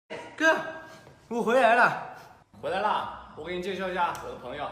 哥，我回来了。 回来啦！我给你介绍一下我的朋友。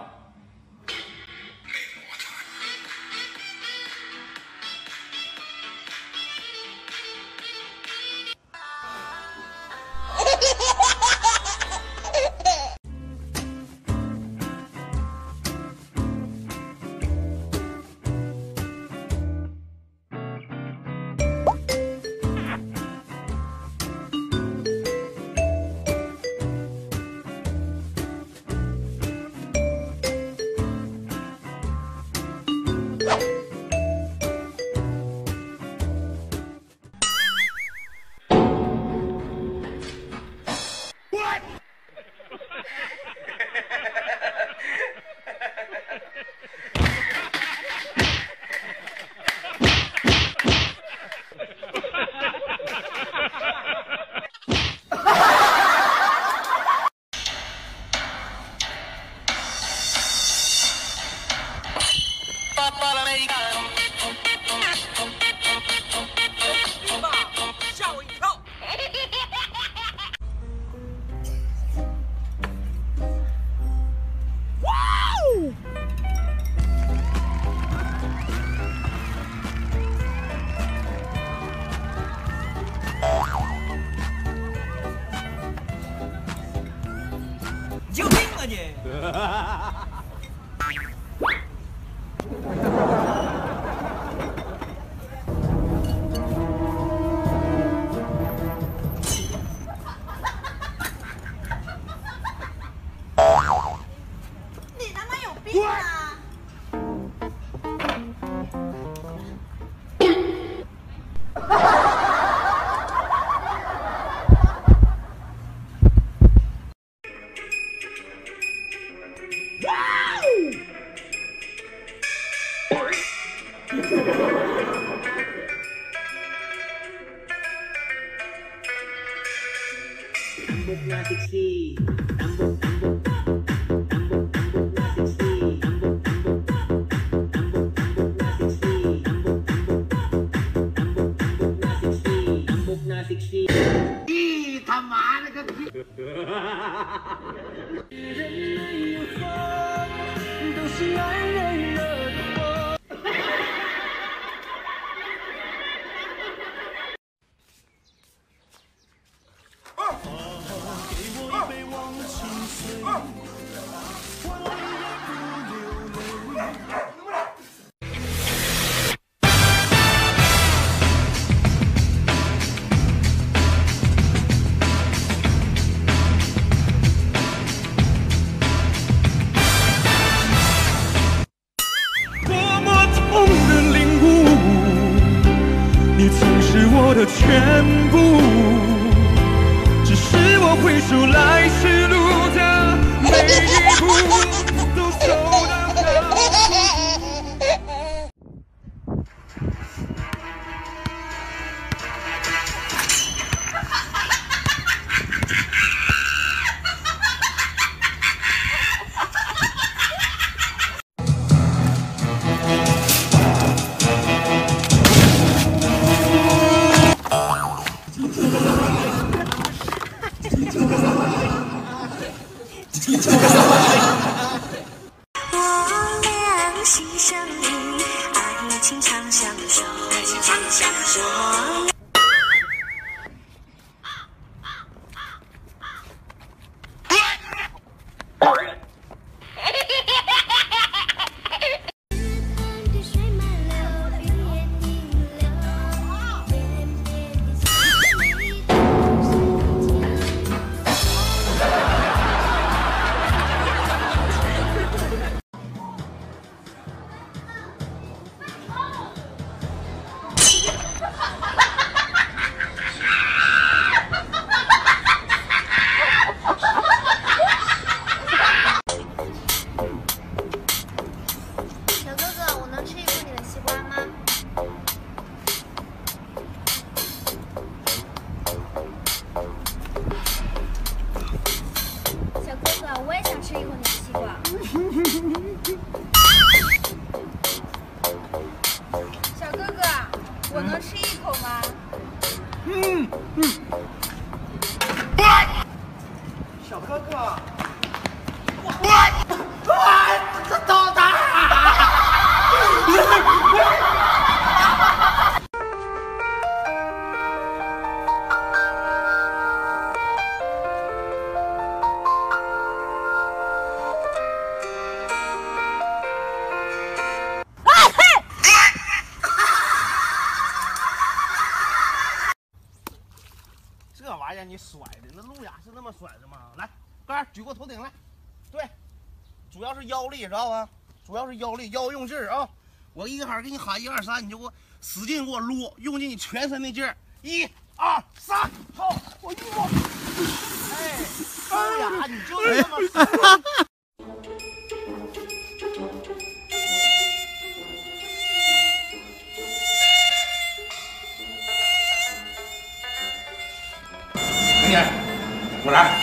吓我一跳！哇哦！救命啊你！ 你他妈有病啊！ 咦，他妈了个逼！都是男人惹的祸。给我一杯忘情水，我也不流泪。你曾是我的全部，只是我回首来时路的每一步都走得很我俩心相印，爱情长相守。我小哥哥，我能吃一口你的西瓜吗？小哥哥，我也想吃一口你的西瓜。小哥哥，我能吃一口吗？ 嗯。 小哥哥。 这导弹！这玩意儿你甩的，那路亚是那么甩的吗？来，哥，举过头顶来。对，主要是腰力，知道吧？主要是腰力，腰用劲儿啊！我一会儿给你喊1、2、3，你就给我使劲给我撸，用尽你全身的劲儿。1、2、3，好，我一摸。哎，路亚，你就是这么甩。 明天我来。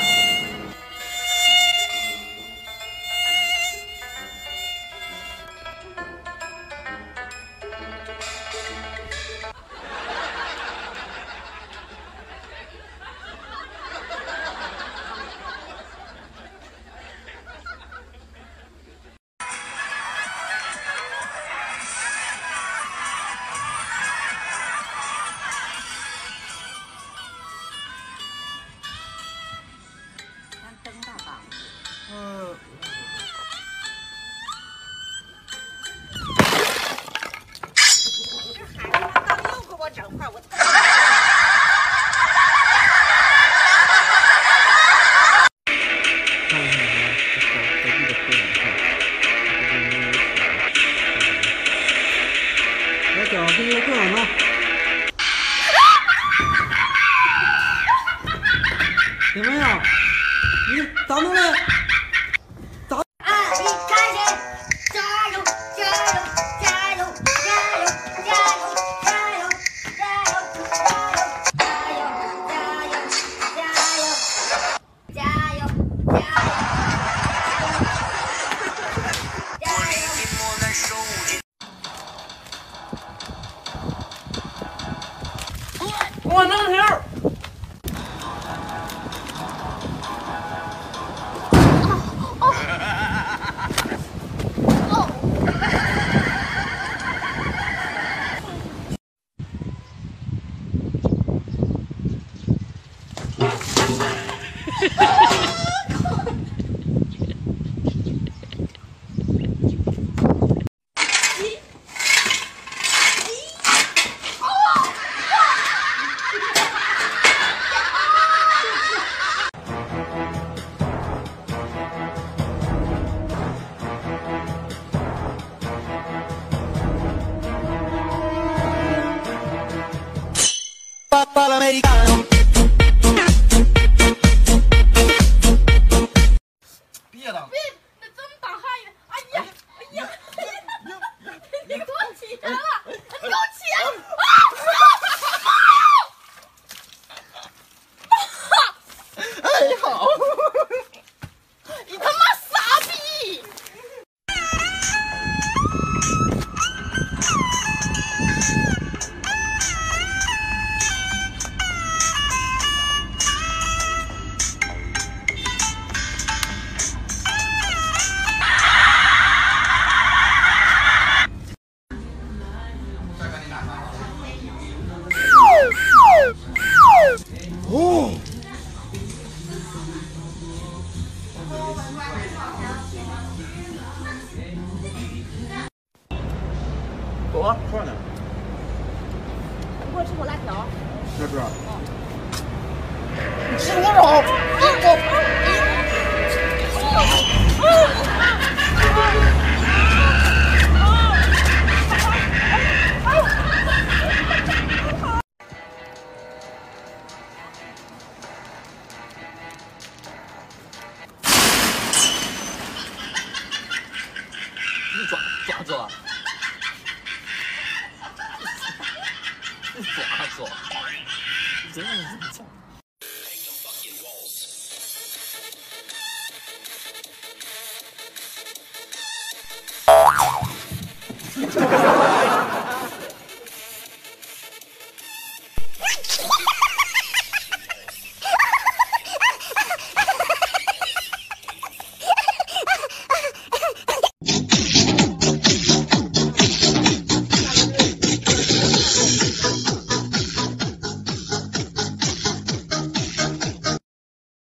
小心游客吗？有没有？你咋弄的？咋？ 我能球。 别当！ 那这么大汗呀！哎呀，哎呀，你给我钱了！你给我钱！ 哎，好！ 你他妈傻逼！ 哦，走啊，快点！ 你给我吃口辣条。 要吃啊？ 你吃多少？ 你抓抓，抓抓，真的是这么讲。